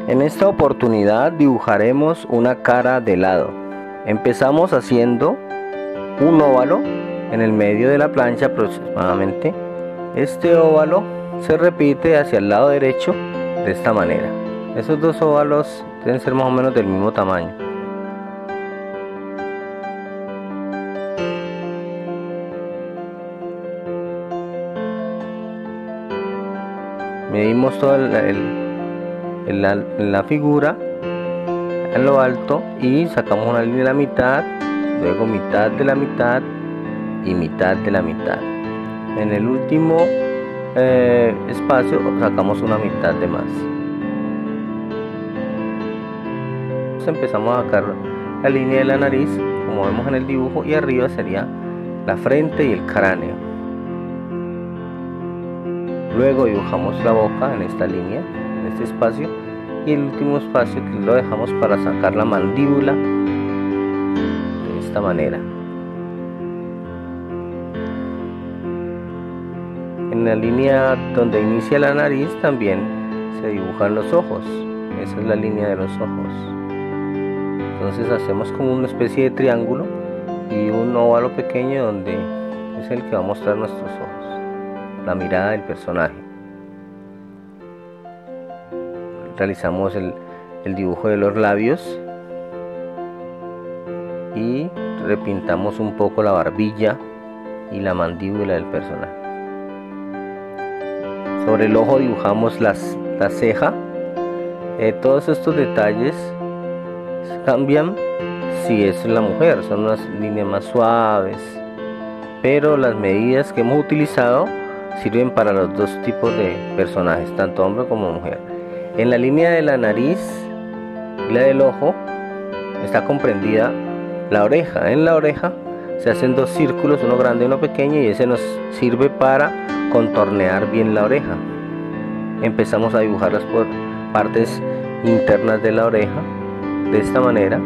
En esta oportunidad dibujaremos una cara de helado. Empezamos haciendo un óvalo en el medio de la plancha aproximadamente. Este óvalo se repite hacia el lado derecho de esta manera. Esos dos óvalos deben ser más o menos del mismo tamaño. Medimos toda la figura en lo alto y sacamos una línea de la mitad, luego mitad de la mitad y mitad de la mitad. En el último espacio sacamos una mitad de más. Empezamos a sacar la línea de la nariz como vemos en el dibujo, y arriba sería la frente y el cráneo. Luego dibujamos la boca en esta línea, en este espacio, y el último espacio que lo dejamos para sacar la mandíbula de esta manera. En la línea donde inicia la nariz también se dibujan los ojos. Esa es la línea de los ojos. Entonces hacemos como una especie de triángulo y un óvalo pequeño donde es el que va a mostrar nuestros ojos, la mirada del personaje. Realizamos el dibujo de los labios y repintamos un poco la barbilla y la mandíbula del personaje. Sobre el ojo dibujamos la ceja. Todos estos detalles cambian si es la mujer, son unas líneas más suaves, pero las medidas que hemos utilizado sirven para los dos tipos de personajes, tanto hombre como mujer. En la línea de la nariz y la del ojo está comprendida la oreja. En la oreja se hacen dos círculos, uno grande y uno pequeño, y ese nos sirve para contornear bien la oreja. Empezamos a dibujar las partes internas de la oreja de esta manera.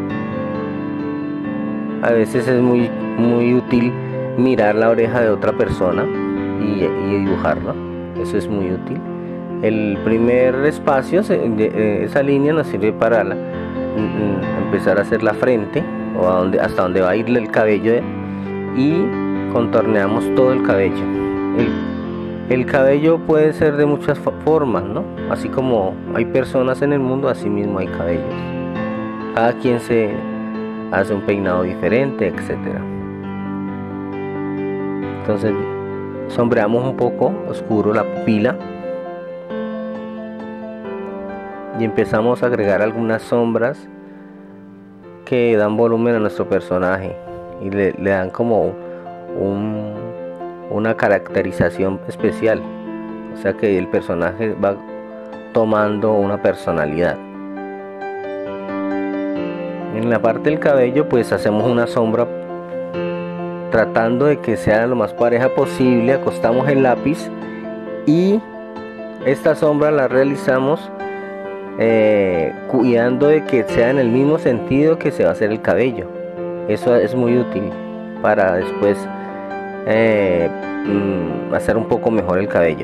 A veces es muy útil mirar la oreja de otra persona y dibujarla. Eso es muy útil. El primer espacio, esa línea nos sirve para empezar a hacer la frente, o hasta donde va a ir el cabello, y contorneamos todo el cabello. El cabello puede ser de muchas formas, ¿no? Así como hay personas en el mundo, así mismo hay cabellos. Cada quien se hace un peinado diferente, etc. Entonces sombreamos un poco oscuro la pupila y empezamos a agregar algunas sombras que dan volumen a nuestro personaje y le dan como una caracterización especial, o sea que el personaje va tomando una personalidad. En la parte del cabello pues hacemos una sombra tratando de que sea lo más pareja posible. Acostamos el lápiz y esta sombra la realizamos cuidando de que sea en el mismo sentido que se va a hacer el cabello. Eso es muy útil para después hacer un poco mejor el cabello.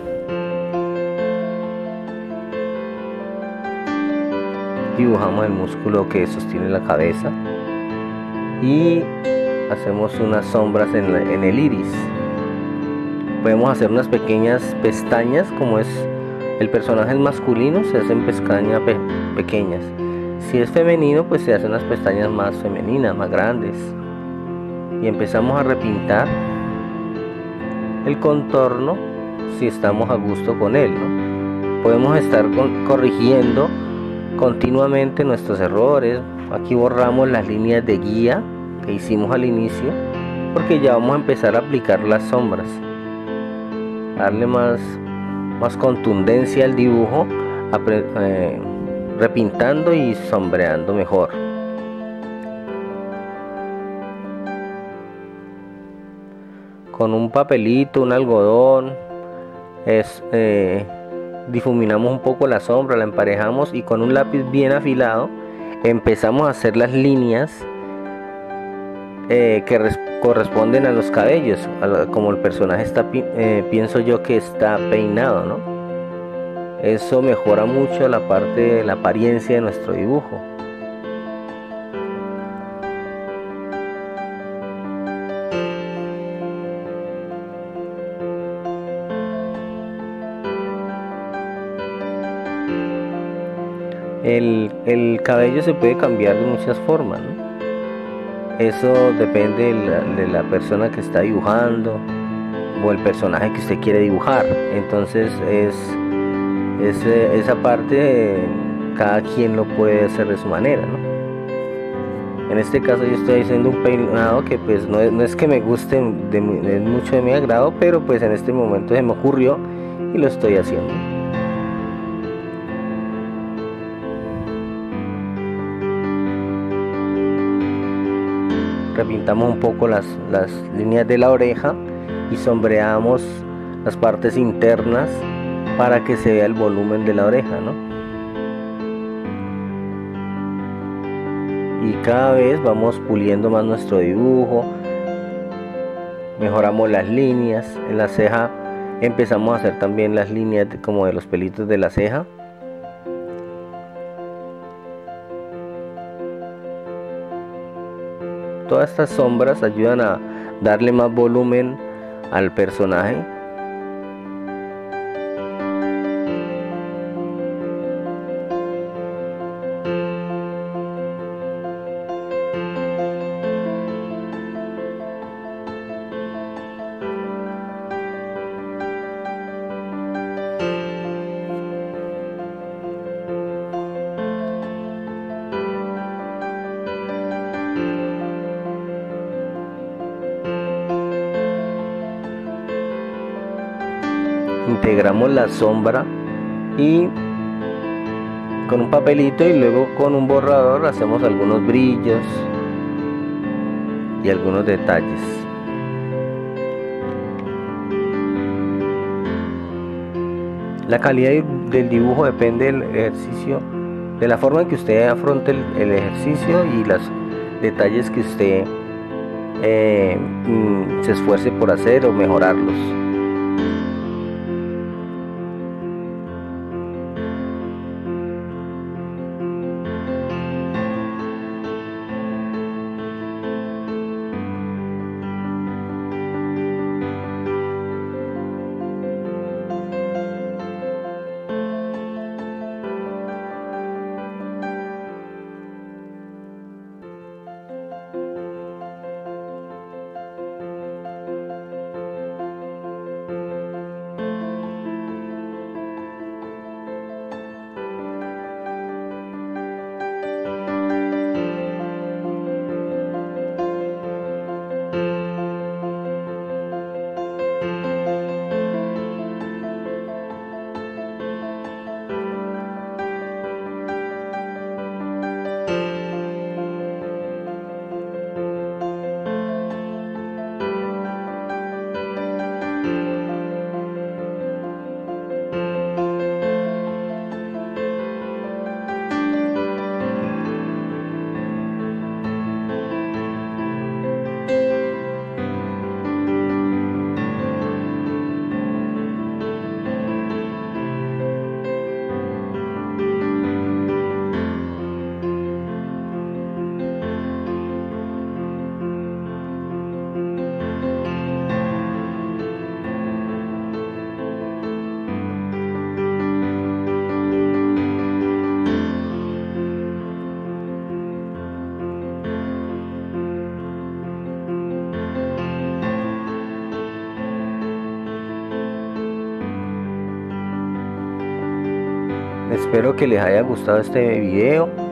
Dibujamos el músculo que sostiene la cabeza y hacemos unas sombras en el iris. Podemos hacer unas pequeñas pestañas, como es el personaje es masculino, se hacen pestañas pequeñas. Si es femenino, pues se hacen unas pestañas más femeninas, más grandes. Y empezamos a repintar el contorno si estamos a gusto con él, ¿no? Podemos estar corrigiendo continuamente nuestros errores. Aquí borramos las líneas de guía que hicimos al inicio, porque ya vamos a empezar a aplicar las sombras, darle más contundencia al dibujo, repintando y sombreando mejor. Con un papelito, un algodón, difuminamos un poco la sombra, la emparejamos, y con un lápiz bien afilado empezamos a hacer las líneas que corresponden a los cabellos, como el personaje está, pienso yo que está peinado, ¿no? Eso mejora mucho la parte de la apariencia de nuestro dibujo. El cabello se puede cambiar de muchas formas, ¿no? Eso depende de la persona que está dibujando o el personaje que usted quiere dibujar. Entonces esa parte cada quien lo puede hacer de su manera, ¿no? En este caso yo estoy haciendo un peinado que pues no es que me guste mucho de mi agrado, pero pues en este momento se me ocurrió y lo estoy haciendo. Repintamos un poco las líneas de la oreja y sombreamos las partes internas para que se vea el volumen de la oreja, ¿no? Y cada vez vamos puliendo más nuestro dibujo, mejoramos las líneas. En la ceja empezamos a hacer también las líneas como de los pelitos de la ceja. Todas estas sombras ayudan a darle más volumen al personaje. Integramos la sombra y con un papelito y luego con un borrador hacemos algunos brillos y algunos detalles. La calidad del dibujo depende del ejercicio, de la forma en que usted afronte el ejercicio y los detalles que usted se esfuerce por hacer o mejorarlos. Espero que les haya gustado este video.